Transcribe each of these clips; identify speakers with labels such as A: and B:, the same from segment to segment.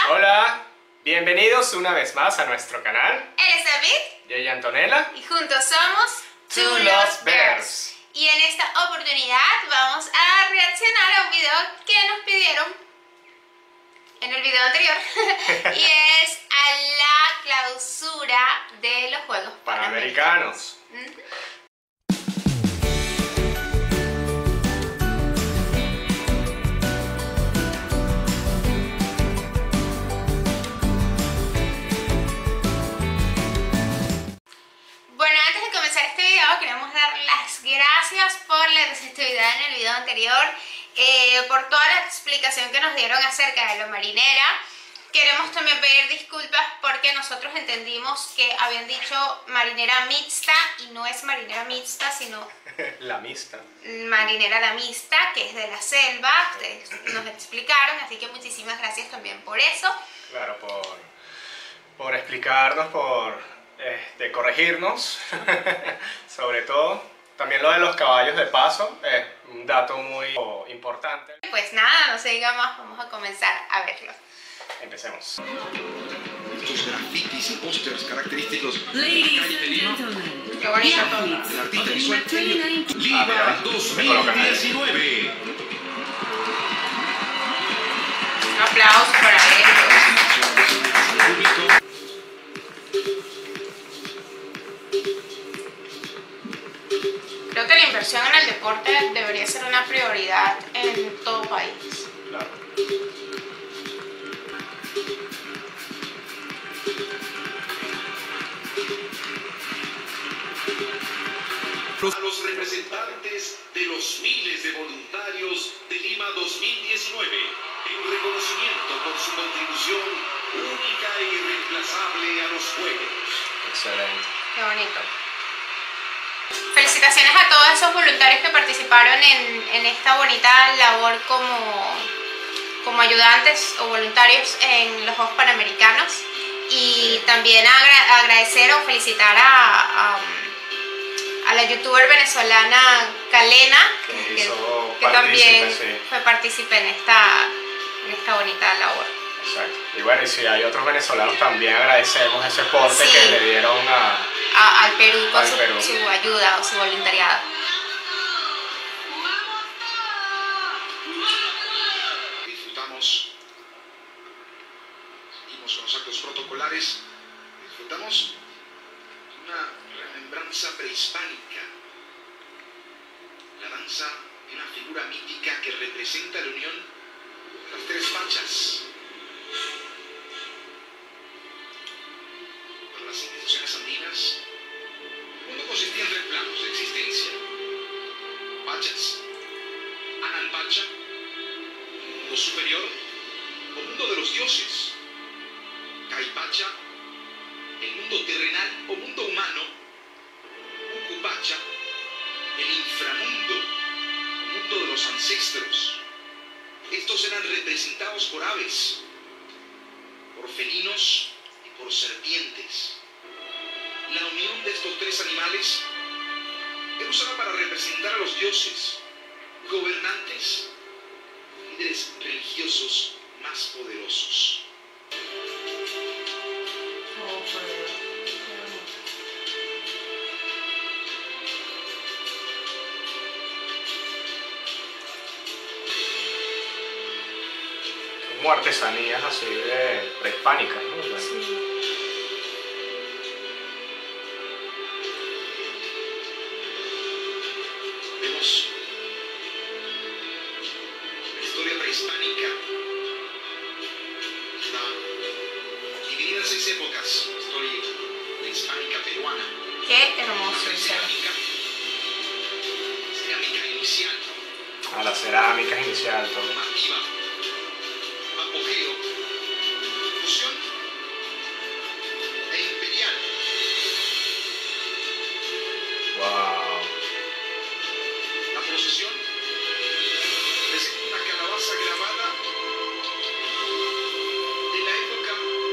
A: Hola, bienvenidos una vez más a nuestro canal.
B: Él es David.
A: Yo y Antonella.
B: Y juntos somos
A: Two Lost Bears.
B: Y en esta oportunidad vamos a reaccionar a un video que nos pidieron en el video anterior. Y es a la clausura de los Juegos
A: Panamericanos.
B: Bueno, antes de comenzar este video queremos dar las gracias por la receptividad en el video anterior, por toda la explicación que nos dieron acerca de la marinera. Queremos también pedir disculpas porque nosotros entendimos que habían dicho marinera mixta y no es marinera mixta, sino
A: La mixta.
B: marinera la mixta, que es de la selva. Ustedes nos explicaron, así que muchísimas gracias también por eso.
A: Claro, por explicarnos, por corregirnos, sobre todo. También lo de los caballos de paso es un dato muy importante.
B: Pues nada, no se diga más, vamos a comenzar a verlo.
A: Empecemos.
C: Estos grafitis y pósters característicos
D: Ladies
C: calle de
D: and
C: Lima,
D: gentlemen,
B: Qué bonito todo.
C: del artista
D: of the
C: visual
D: Mediterranean
C: Lima
A: mira, me colocan ahí.
C: 2019.
B: Un aplauso para ellos.
C: Público.
B: Creo que la inversión en el deporte debería ser una prioridad en todo país.
A: Claro.
E: A los representantes de los miles de voluntarios de Lima 2019, en reconocimiento por su contribución única e irreemplazable a los Juegos.
A: Excelente.
B: Qué bonito. Felicitaciones a todos esos voluntarios que participaron en esta bonita labor como ayudantes o voluntarios en los Juegos Panamericanos. Y también agradecer o felicitar a la youtuber venezolana Kalena, que también fue partícipe en esta bonita labor.
A: Exacto. Y bueno, y si hay otros venezolanos también agradecemos ese aporte
B: Sí.
A: que le dieron
B: Al Perú con
A: Al Perú.
B: su ayuda o su voluntariado.
C: Disfrutamos. Seguimos con los actos protocolares. Disfrutamos una remembranza prehispánica. La danza de una figura mítica que representa la unión de las tres fachas. Para las instituciones andinas, el mundo consistía en tres planos de existencia. Pachas, Ananpacha, mundo superior o mundo de los dioses. Caipacha, el mundo terrenal o mundo humano. Ucupacha, el inframundo o mundo de los ancestros. Estos eran representados por aves, por felinos y por serpientes. La unión de estos tres animales era usada para representar a los dioses, gobernantes, líderes religiosos más poderosos.
A: como artesanías así de prehispánicas, ¿no?
C: Vemos la historia prehispánica. Está dividida en 6 épocas. Historia prehispánica peruana.
B: Qué hermoso.
C: Cerámica. Cerámica inicial.
A: A la cerámica inicial, todo.
C: Formativa. Apogeo. Fusión. E imperial.
A: Wow.
C: La procesión presenta una calabaza grabada de la época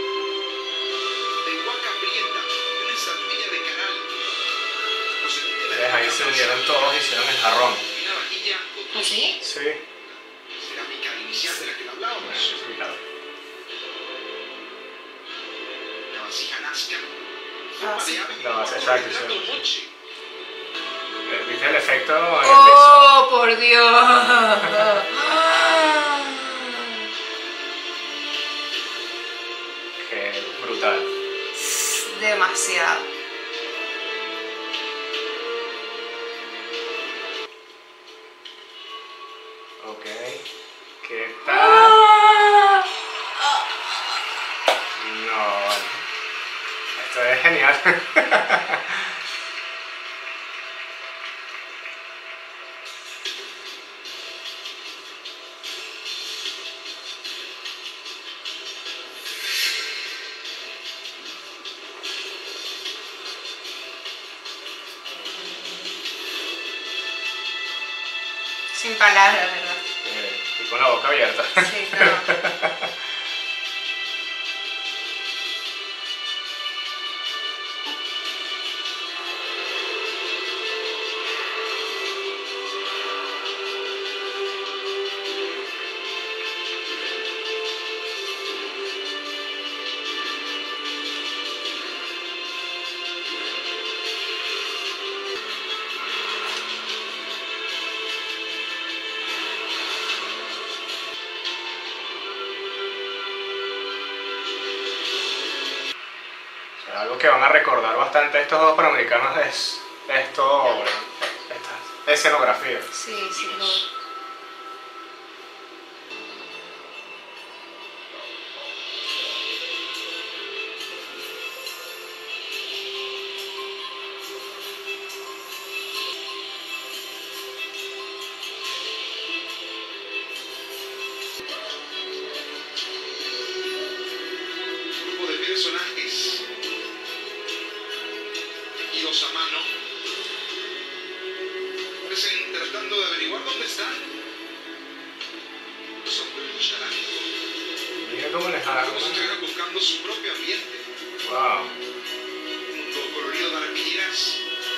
C: de Huaca Prieta, de una estampilla de canal. Procedente de la
A: Entonces ahí se unieron todos y hicieron el jarrón.
C: Una vajilla con
B: ¿Así?
A: Sí.
C: cerámica inicial de la que hablábamos.
A: Sí, claro.
C: Alaska.
B: Ah,
C: Forma
B: sí.
C: de ave
A: No,
C: con
A: exacto,
C: retrato
A: sí.
C: moche.
A: ¿Viste el efecto en el piso?
B: ¡Oh, por Dios!
A: Qué brutal.
B: Demasiado.
A: Ok. ¿Qué tal?
B: ¡Ah!
A: No, vale. Esto es genial.
B: Sin palabras, ¿verdad?
A: Estoy con la boca abierta.
B: Sí, no.
A: Algo que van a recordar bastante estos Juegos Panamericanos es esta escenografía.
B: Sí, sin duda.
C: Grupo de personajes tejidos a mano. Parecen tratando de averiguar dónde están. Son de un charango.
A: Mira cómo les hago.
C: Como si estuvieran buscando su propio ambiente.
A: Wow.
C: Un mundo colorido de arpilleras.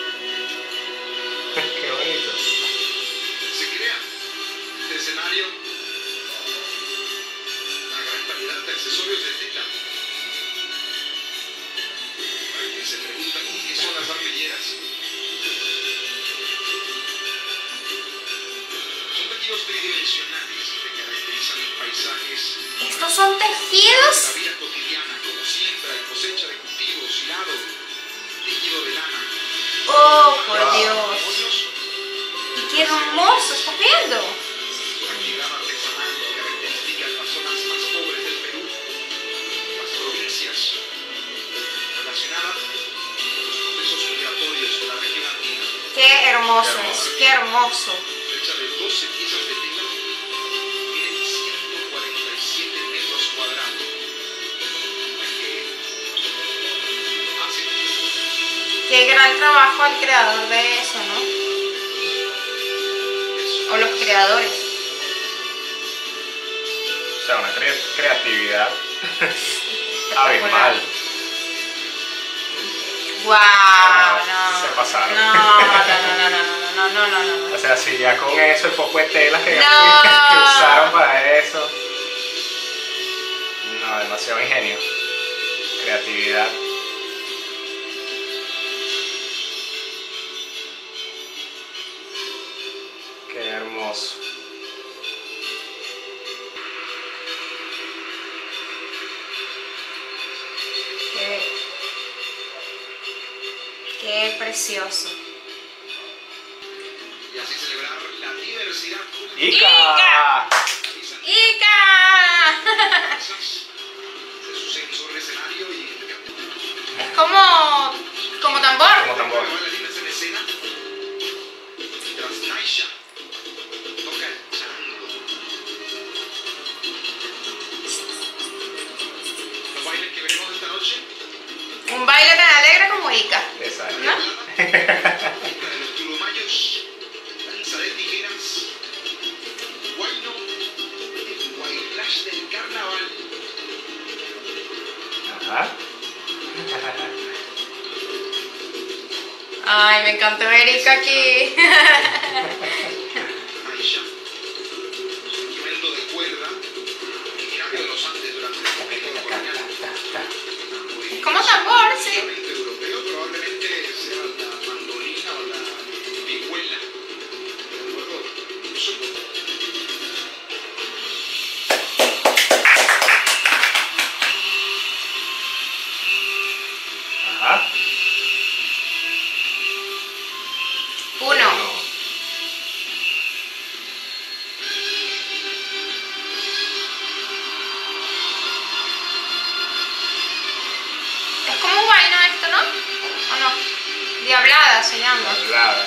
A: Qué bonito.
C: Se crea este escenario una gran variedad de accesorios de tela. Para quienes se preguntan qué son las arpilleras, son tejidos tridimensionales que caracterizan paisajes
B: ¿Estos son
C: de
B: tejidos?
C: la vida cotidiana, como siembra y cosecha de cultivos, hilado, tejido de lana.
B: ¡Oh, por
A: Wow.
B: Dios!
C: Pollos,
B: ¡Y qué hermoso! ¿Estás viendo?
C: una actividad artesanal característica de las zonas más pobres del Perú, las provincias relacionadas con los procesos migratorios de la región andina.
B: ¡Qué hermoso es! ¡Qué hermoso!
C: Fecha de 12 piezas de tela, tiene 147 metros cuadrados. Hacen
B: ¡Qué gran trabajo el creador de eso, ¿no? O los creadores.
A: O sea, una creatividad abismal.
B: ¡Guau! No.
A: Se pasaron.
B: No, no.
A: O sea, si ya con eso, el poco de telas que,
B: No.
A: que usaron para eso. No, demasiado ingenio. Creatividad. Qué hermoso.
B: Qué precioso.
C: y así celebrar la diversidad.
A: ¡Ica!
B: ¡Ica!
C: Se suceden sobre el escenario y
B: Como tambor.
A: Como tambor.
C: bailarines en escena. Mientras Naisha toca el charango. Los bailes que veremos esta noche,
B: Un baile tan alegre como Ica.
A: Exacto.
B: ¿No?
C: música de los tulumayos, danza de tijeras, guayno, el guaylash del carnaval.
A: Ajá.
B: Ay, me encantó ver Ica aquí.
C: Aisha, instrumento de cuerda, originario de los Andes durante el periodo colonial.
B: Es como tambor. ¿O no? Diablada se llama.
A: Diablada.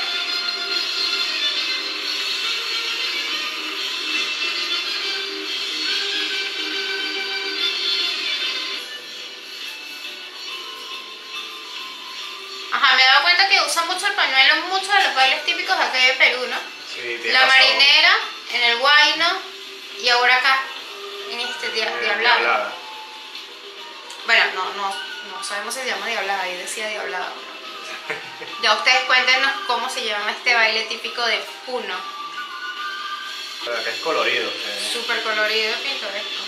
B: Ajá, me he dado cuenta que usan mucho el pañuelo en muchos de los bailes típicos de aquí de Perú, ¿no?
A: Sí, tiene
B: La
A: razón.
B: marinera, en el huayno y ahora acá, en este diablada.
A: Diablada.
B: Bueno, no sabemos si se llama diablada, yo decía diablada. Ya ustedes cuéntenos cómo se llama este baile típico de Puno.
A: La verdad que es colorido.
B: Súper colorido, pintoresco.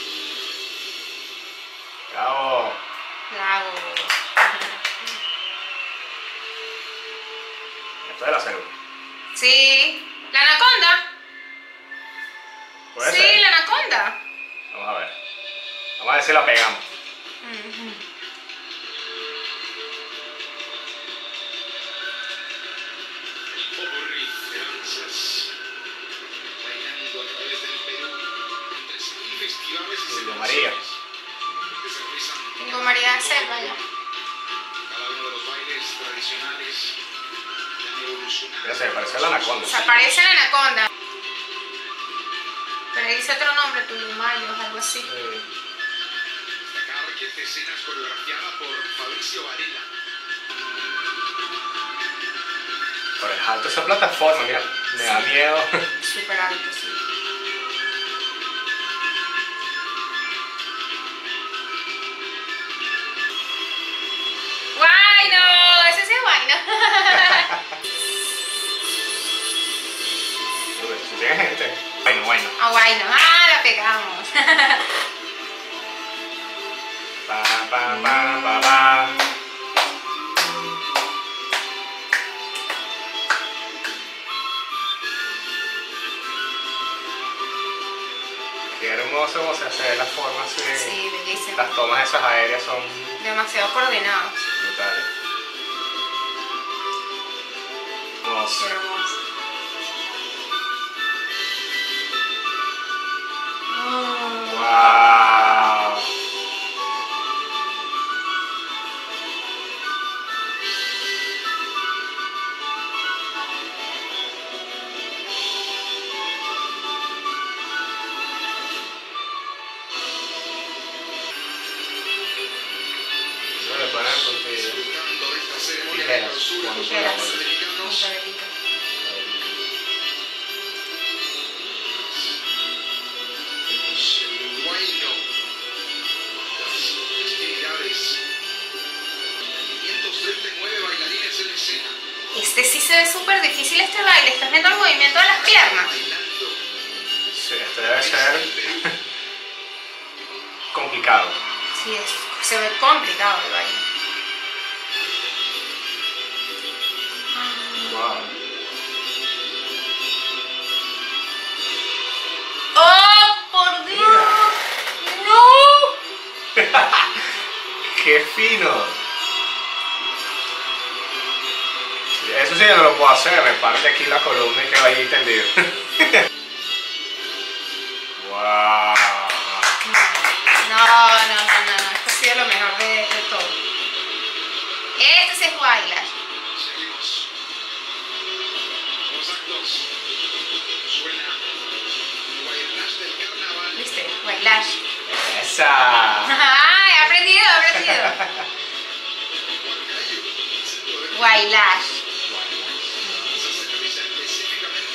A: Bravo.
B: Lago.
A: Esto es de la selva.
B: Sí. ¿La anaconda?
A: ¿Puede
B: Sí,
A: ser?
B: la anaconda.
A: Vamos a ver. Vamos a ver si la pegamos.
C: Popurrí de danzas, bailando a través del Perú, en 3.000 festivales y
A: Indio María.
C: celebraciones que se realizan
B: Tengo María de Selva ya.
C: cada uno de los bailes tradicionales que han evolucionado.
A: Mira, se parece a la anaconda.
B: Se aparece la anaconda. Pero dice otro nombre, Tulumayo, algo así.
C: Destacar que esta escena es coreografiada por Fabricio Varela.
A: Por el alto esa plataforma, mira, me da miedo.
B: Súper alto, sí. ¡Guayno! Ese sí es guayno.
A: Si tiene gente. Bueno.
B: Ah, guayno. Ah, la pegamos.
A: Pa, pa, pa, pa, pa. Qué hermoso cómo se hace la forma así.
B: Sí, bellísimo.
A: Las tomas esas aéreas son
B: Demasiado coordinados.
A: brutales. Hermoso.
B: Qué hermoso. Oh.
A: Wow. Eso le ponen puntillas.
C: Disfrutando de esta ceremonia de
A: Tijeras.
C: clausura de los
B: Tijeras.
C: Juegos Panamericanos.
B: Mucha
C: Vemos el huayno. Las festividades. 539 bailarines en escena.
B: Este sí se ve súper difícil este baile. ¿Estás viendo el movimiento de las piernas?
C: Bailando.
A: Sí, este debe ser complicado.
B: Sí, se ve complicado el baile.
A: Wow.
B: ¡Oh, por Dios! ¡No!
A: ¡Qué fino! Eso sí yo no lo puedo hacer, me parte aquí la columna y quedo ahí tendido. ¡Wow!
B: No. Esto ha sido lo mejor de todo. Este sí es bailar.
C: Seguimos. Los actos. Suena Guaylash del carnaval.
B: ¿Viste? Bailar.
A: ¡Esa!
B: ¡Ay, he aprendido!
C: Huancayo. Centro de
B: Bailar.
C: danzas se realiza específicamente.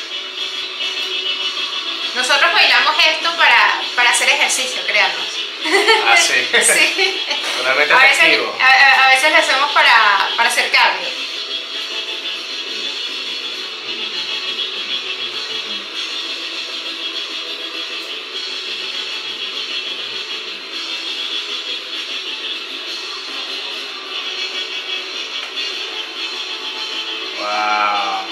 B: Nosotros bailamos esto para hacer ejercicio, créanos.
A: Ah, sí.
B: Sí.
A: Totalmente
B: A veces,
A: efectivo.
B: a veces lo hacemos para hacer cardio.
A: ¡Wow!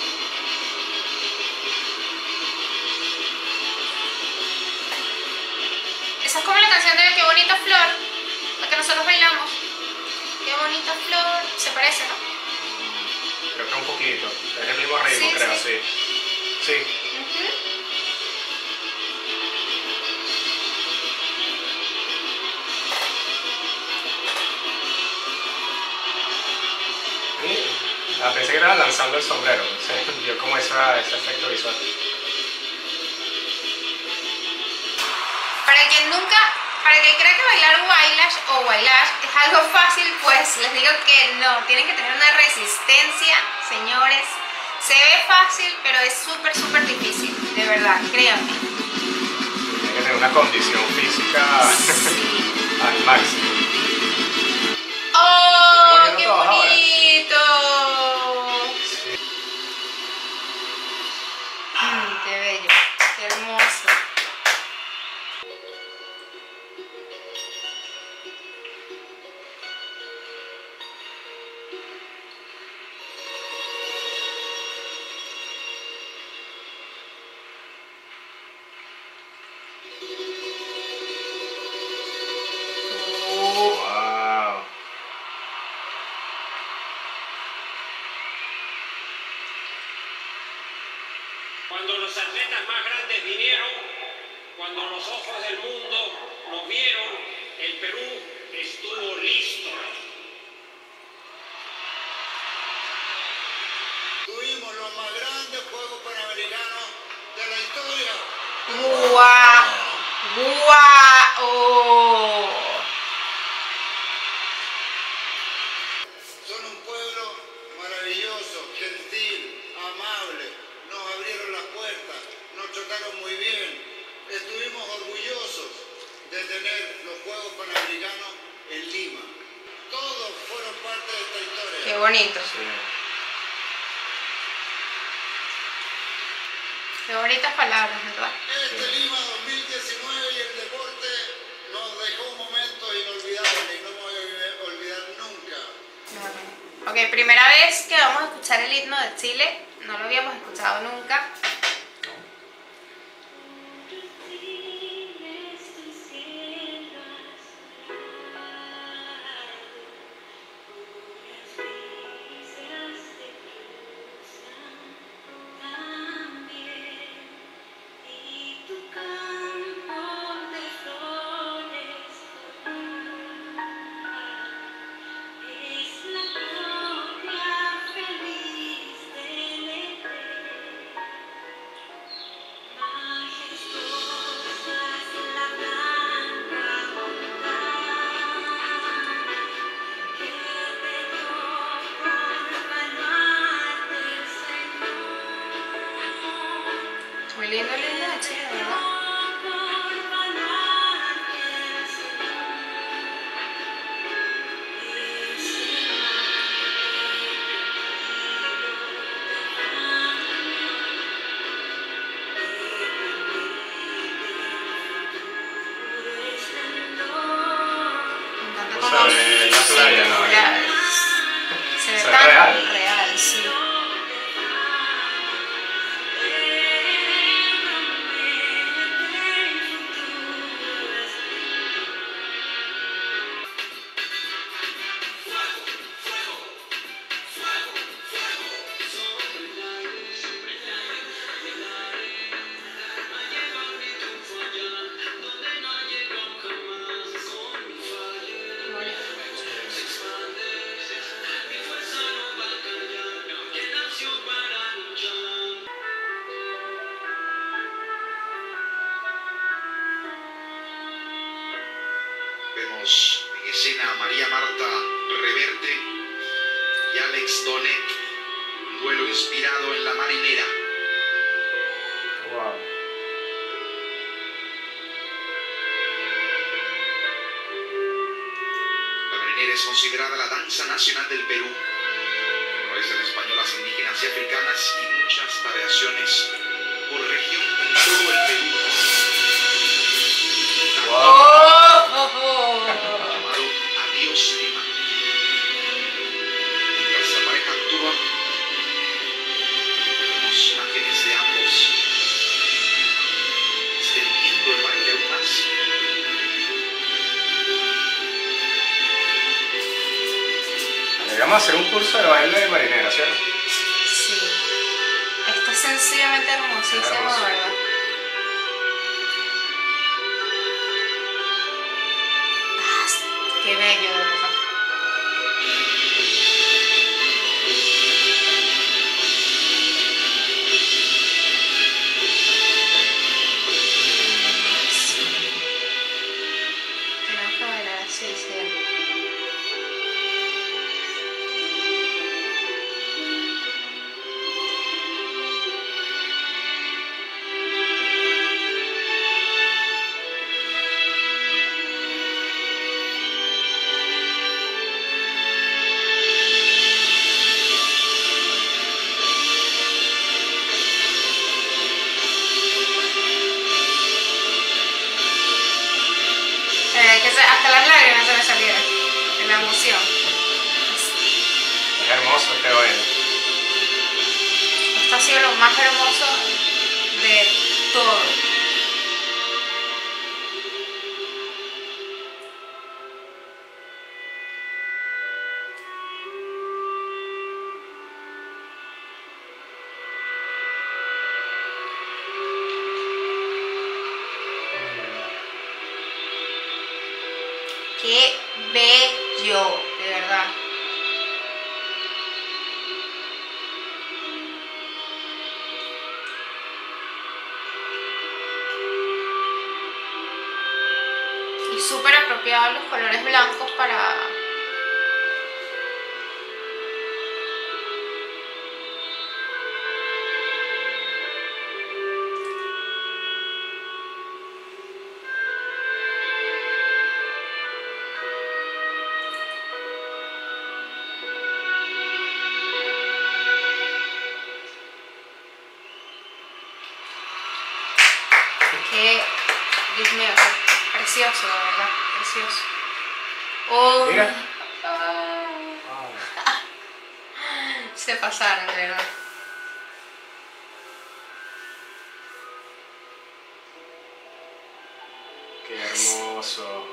B: Esa es como la canción de Qué bonita flor, la que nosotros bailamos. Qué bonita flor. Se parece, ¿no?
A: Creo que un poquito. Es el mismo ritmo,
B: Sí,
A: creo,
B: sí.
A: sí. Sí.
B: Ujú.
A: Pensé que era lanzando el sombrero, no sé, dio como ese efecto visual.
B: Para quien cree que bailar wailash o wailash es algo fácil, pues les digo que no, tienen que tener una resistencia, señores. Se ve fácil, pero es súper difícil, de verdad, créanme.
A: Tiene que tener una condición física al máximo.
B: ¡Oh, qué bonito!
A: Sí.
B: ¡Qué bello! ¡Qué hermoso!
A: Wow.
D: Cuando los atletas más grandes vinieron, cuando los ojos del mundo nos vieron, el Perú estuvo listo.
F: Tuvimos los más grandes Juegos Panamericanos de la historia.
B: ¡Guau! ¡Guau!
F: Son un pueblo maravilloso, gentil, amable. Nos abrieron las puertas, nos trataron muy bien. Estuvimos orgullosos de tener los Juegos Panamericanos en Lima. Todos fueron parte de esta historia.
B: ¡Qué bonito!
A: Sí.
B: ¡Qué bonitas palabras, ¿verdad?
F: Este Lima 2019 y el deporte nos dejó un momento inolvidable y no me voy a olvidar nunca.
B: Ok, primera vez que vamos a escuchar el himno de Chile, no lo habíamos escuchado nunca. Muy lindo el himno de Chile, ¿verdad? Me encanta
A: ¿Cómo
B: cómo
A: se ve la playa, no?
B: Se ve
A: Se ve
B: tan
A: real.
B: real, sí. Qué bonito.
C: Vemos en escena a María Marta Reverte y Alex Donet, un duelo inspirado en La Marinera.
A: Wow.
C: La marinera es considerada la danza nacional del Perú. Raíces españolas, indígenas y africanas y muchas variaciones por región en todo el Perú.
A: Wow.
C: Llamado Adiós Lima. Mientras la pareja actúa, vemos imágenes de ambos extendiendo el baile aún más.
A: Deberíamos hacer un curso de baile de marinera, ¿cierto?
B: Sí. Esto es sencillamente hermosísimo,
A: Hermoso.
B: ¿verdad? Qué bello, de verdad. que hasta las lágrimas se me salieron de la emoción.
A: Es hermoso este baile.
B: Esto ha sido lo más hermoso de todo. Qué bello, de verdad. Y súper apropiados los colores blancos para... Qué, Dios mío, qué precioso, la verdad, precioso. Oh,
A: Mira.
B: se pasaron, de verdad.
A: Qué hermoso.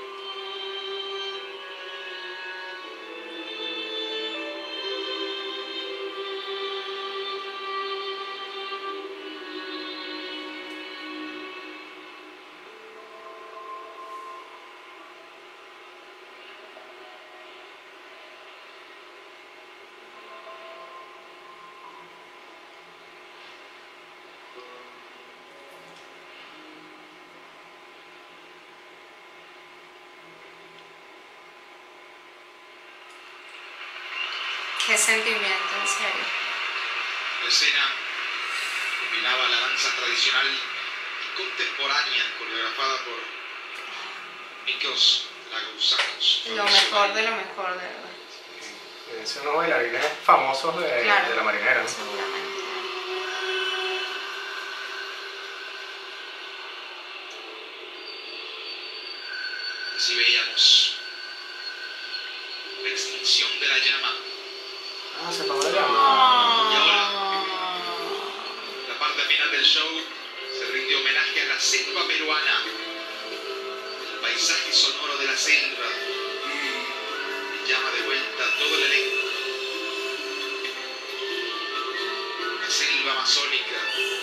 B: Qué sentimiento, en serio.
C: La escena combinaba la danza tradicional y contemporánea coreografada por Nikos Lagoutsakos.
B: Lo mejor de verdad.
A: Son unos bailarines famosos de la marinera, ¿no?
B: Seguramente.
C: Así veíamos la extinción de la llama.
A: Ah, se apagó la llama.
C: Y ahora, la parte final del show, se rinde homenaje a la selva peruana, el paisaje sonoro de la selva, y llama de vuelta a todo el elenco. La selva amazónica.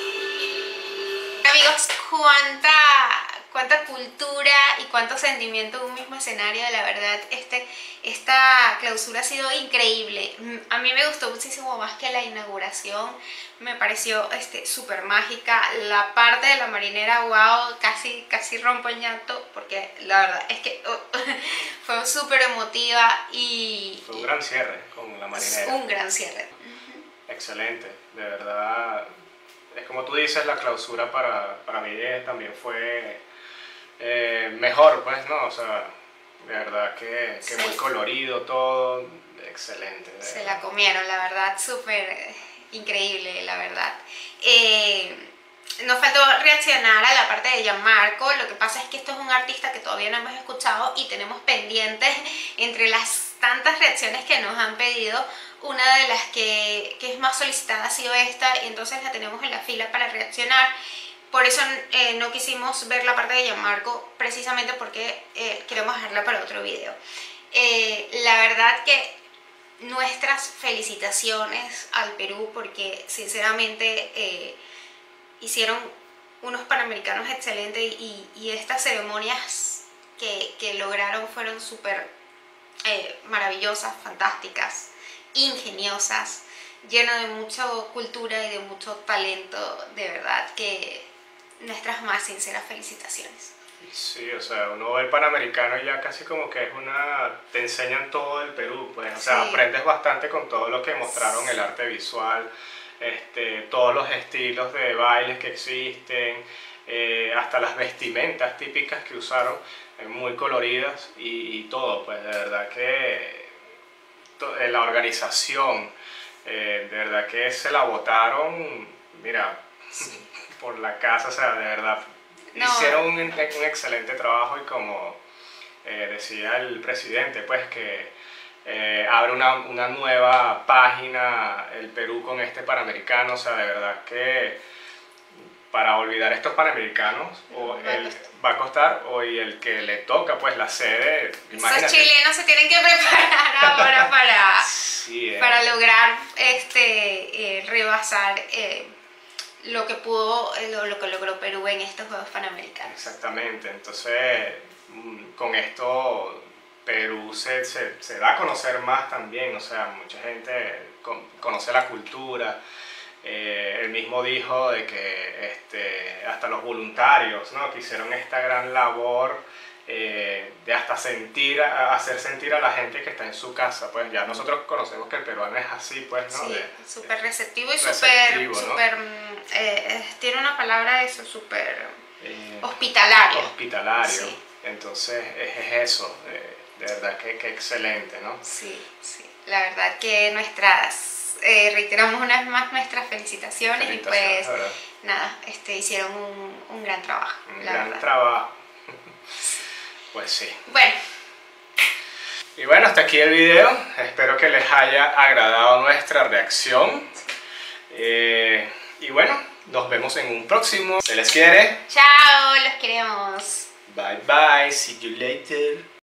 B: Amigos, cuánta cultura y cuánto sentimiento en un mismo escenario. La verdad, esta clausura ha sido increíble. A mí me gustó muchísimo más que la inauguración. Me pareció súper mágica. La parte de la marinera, wow, casi rompo el llanto, porque la verdad es que fue súper emotiva y...
A: Fue un gran cierre con la marinera.
B: Un gran cierre.
A: Excelente, de verdad. Es como tú dices, la clausura para mí también fue mejor, pues, ¿no? O sea, de verdad que
B: Sí.
A: muy colorido todo, excelente.
B: Se la comieron, la verdad, súper increíble, la verdad. Nos faltó reaccionar a la parte de Gianmarco. Lo que pasa es que esto es un artista que todavía no hemos escuchado y tenemos pendientes entre las tantas reacciones que nos han pedido. Una de las que es más solicitada ha sido esta, y entonces la tenemos en la fila para reaccionar. Por eso no quisimos ver la parte de Gianmarco, precisamente porque queremos dejarla para otro video. La verdad que nuestras felicitaciones al Perú, porque sinceramente hicieron unos Panamericanos excelentes, y estas ceremonias que lograron fueron súper maravillosas, fantásticas, ingeniosas, llenas de mucha cultura y de mucho talento. De verdad que nuestras más sinceras felicitaciones.
A: Sí, o sea, uno ve el Panamericano y ya casi como que es te enseñan todo el Perú, pues, o sea,
B: Sí.
A: aprendes bastante con todo lo que mostraron, el arte visual, todos los estilos de bailes que existen, hasta las vestimentas típicas que usaron, muy coloridas y todo, pues, de verdad que la organización, de verdad que se la botaron, mira, por la casa, o sea, de verdad.
B: No.
A: Hicieron un excelente trabajo y como decía el presidente, pues que abre una nueva página el Perú con este Panamericano. O sea, de verdad que para olvidar estos Panamericanos va a costar, o y el que le toca pues la sede, imagínate.
B: Esos chilenos se tienen que preparar ahora para,
A: sí,
B: para lograr rebasar lo que pudo, lo que logró Perú en estos Juegos Panamericanos.
A: Exactamente, entonces con esto Perú se da a conocer más también, o sea, mucha gente conoce la cultura. Él mismo dijo de que hasta los voluntarios, ¿no?, que hicieron esta gran labor de hasta hacer sentir a la gente que está en su casa. Pues ya nosotros conocemos que el peruano es así, pues, ¿no?
B: Sí, súper receptivo y
A: receptivo,
B: súper, tiene una palabra eso, súper hospitalario.
A: Hospitalario,
B: sí.
A: Entonces es eso, de verdad que excelente, ¿no?
B: Sí, sí, la verdad que reiteramos una vez más nuestras felicitaciones y pues
A: ¿verdad?
B: nada, hicieron un gran trabajo.
A: Un gran trabajo. Pues sí.
B: Bueno.
A: Y bueno, hasta aquí el video. Espero que les haya agradado nuestra reacción. Y bueno, nos vemos en un próximo. Se les quiere.
B: Chao, los queremos.
A: Bye bye. See you later.